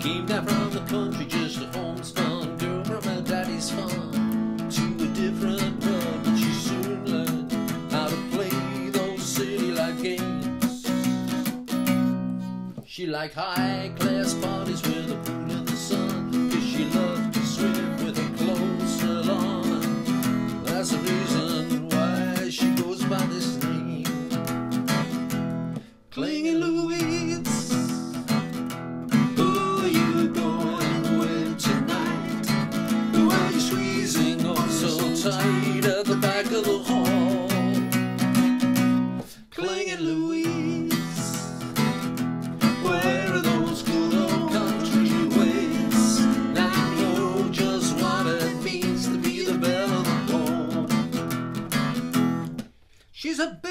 Came down from the country, just a homespun girl from her daddy's farm, to a different world, but she soon learned how to play those city-like games. She liked high-class parties with a pool in the sun, 'cause she loved to swim with her clothes still on. That's the reason why she goes by this name, Clinging Louise. Who are you going with tonight? Who are you squeezing oh so tight at the back of the hall? Clinging Louise. Where are those good old country ways? Now you know just what it means to be the belle of the ball. She's a